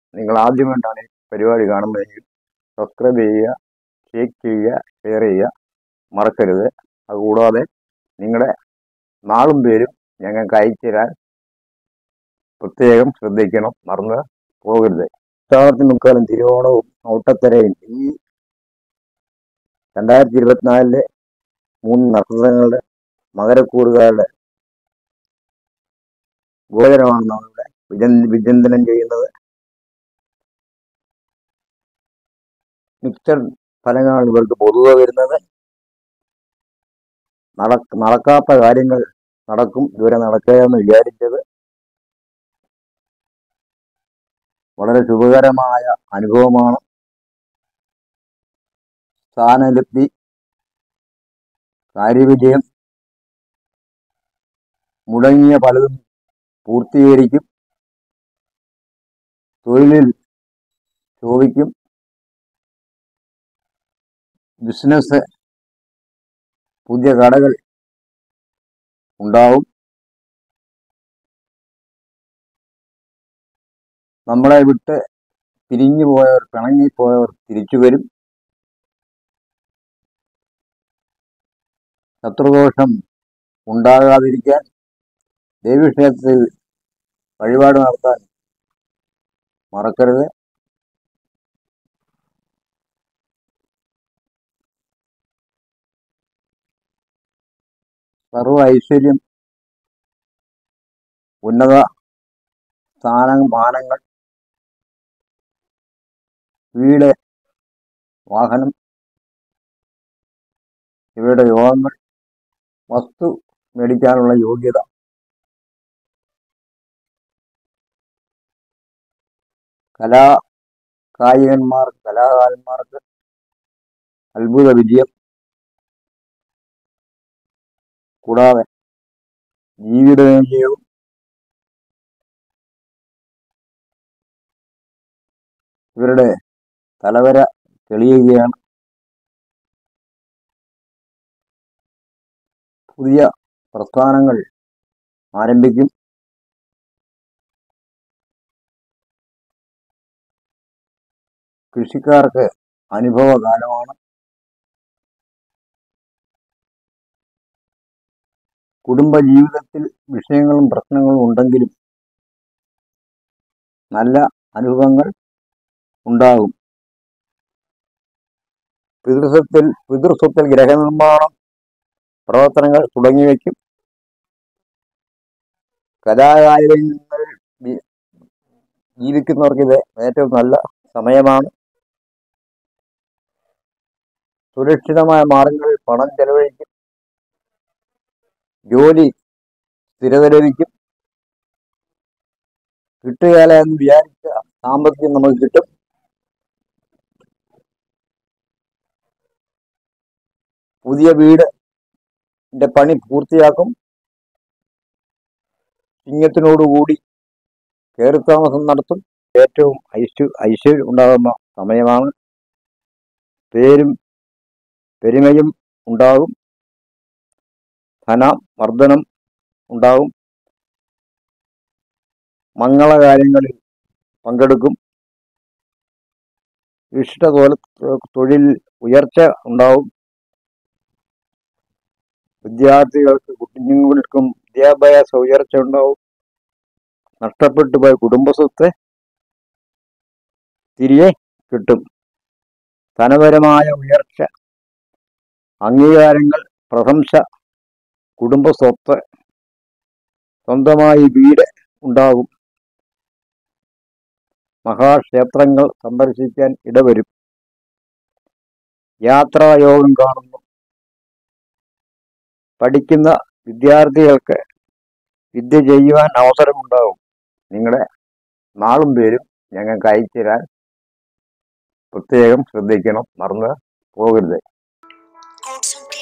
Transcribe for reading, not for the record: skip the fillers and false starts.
നിങ്ങൾ ആദ്യമായിട്ടാണ് ഈ പരിപാടി കാണുന്നതെങ്കിൽ സബ്സ്ക്രൈബ് ചെയ്യുക, ലൈക്ക് ചെയ്യുക, ഷെയർ ചെയ്യുക മറക്കരുത്. അതുകൂടാതെ നിങ്ങളുടെ നാളും പേരും ഞങ്ങൾക്ക് അയച്ചു തരാൻ പ്രത്യേകം ശ്രദ്ധിക്കണം, മറന്ന് പോകരുത്. ഉത്രാടത്തിനും തിരുവോണവും ഔട്ടത്തരയും ഈ 2024 3 നക്ഷത്രങ്ങളുടെ മകരക്കൂറുകാരുടെ ഗോചരമാണ് നമ്മളിവിടെ വിചിന്തനം ചെയ്യുന്നത്. മിക്സഡ് ഫലങ്ങളാണ് ഇവർക്ക് പൊതുവെ വരുന്നത്. നടക്കാത്ത കാര്യങ്ങൾ നടക്കും. ഇതുവരെ നടക്കുകയെന്ന് വിചാരിച്ചത് വളരെ ശുഭകരമായ അനുഭവമാണ്. സ്ഥാനലബ്ധി, കാര്യവിജയം, മുടങ്ങിയ പലതും പൂർത്തീകരിക്കും. തൊഴിലിൽ ശോഭിക്കും. ബിസിനസ്, പുതിയ കടകൾ ഉണ്ടാവും. നമ്മളെ വിട്ട് പിരിഞ്ഞു പോയവർ, പിണങ്ങിപ്പോയവർ തിരിച്ചു വരും. ശത്രുദോഷം ഉണ്ടാകാതിരിക്കാൻ ദേവീക്ഷേത്രത്തിൽ വഴിപാട് നടത്താൻ മറക്കരുത്. സർവ ഐശ്വര്യം, ഉന്നത സ്ഥാനമാനങ്ങൾ, വീട്, വാഹനം ഇവയുടെ യോഗങ്ങൾ, വസ്തു മേടിക്കാനുള്ള യോഗ്യത, കലാകാരന്മാർക്ക് അത്ഭുത വിജയം, കൂടാതെ ജീവിത വിജയവും ഇവരുടെ തലവര തെളിയുകയാണ്. പുതിയ പ്രസ്ഥാനങ്ങൾ ആരംഭിക്കും. കൃഷിക്കാർക്ക് അനുഭവകാലമാണ്. കുടുംബജീവിതത്തിൽ വിഷയങ്ങളും പ്രശ്നങ്ങളും ഉണ്ടെങ്കിലും നല്ല അനുഭവങ്ങൾ ഉണ്ടാകും. പിതൃസ്വത്തിൽ ഗ്രഹനിർമ്മാണം പ്രവർത്തനങ്ങൾ തുടങ്ങിവെക്കും. കലാകായികങ്ങളിൽ ജീവിക്കുന്നവർക്ക് ഇത് ഏറ്റവും നല്ല സമയമാണ്. സുരക്ഷിതമായ മാർഗങ്ങളിൽ പണം ചെലവഴിക്കും. ജോലി സ്ഥിരത ലഭിക്കും. കിട്ടുകയില്ല എന്ന് വിചാരിച്ച സാമ്പത്തികം നമുക്ക് കിട്ടും. പുതിയ വീടിന്റെ പണി പൂർത്തിയാക്കും. ചിങ്ങത്തിനോടുകൂടി കയറിത്താമസം നടത്തും. ഏറ്റവും ഐശ്വര്യം ഉണ്ടാകുന്ന സമയമാണ്. പേരും പെരുമയും ഉണ്ടാകും. ധനവർദ്ധനം ഉണ്ടാകും. മംഗളകാര്യങ്ങളിൽ പങ്കെടുക്കും. തൊഴിൽ ഉയർച്ച ഉണ്ടാവും. കുഞ്ഞുങ്ങൾക്കും വിദ്യാഭ്യാസ ഉയർച്ച ഉണ്ടാവും. നഷ്ടപ്പെട്ടു പോയ കുടുംബസ്വത്ത് തിരികെ കിട്ടും. ധനപരമായ ഉയർച്ച, അംഗീകാരങ്ങൾ, പ്രശംസ, കുടുംബസ്വത്ത്, സ്വന്തമായി വീട് ഉണ്ടാകും. മഹാക്ഷേത്രങ്ങൾ സന്ദർശിക്കാൻ ഇടവരും. യാത്രായോഗം കാണുന്നു. പഠിക്കുന്ന വിദ്യാർത്ഥികൾക്ക് വിദ്യ ചെയ്യുവാൻ അവസരമുണ്ടാകും. നിങ്ങളുടെ നാളും പേരും ഞങ്ങൾക്ക് അയച്ചു തരാൻ പ്രത്യേകം ശ്രദ്ധിക്കണം, മറന്ന് പോകരുത്.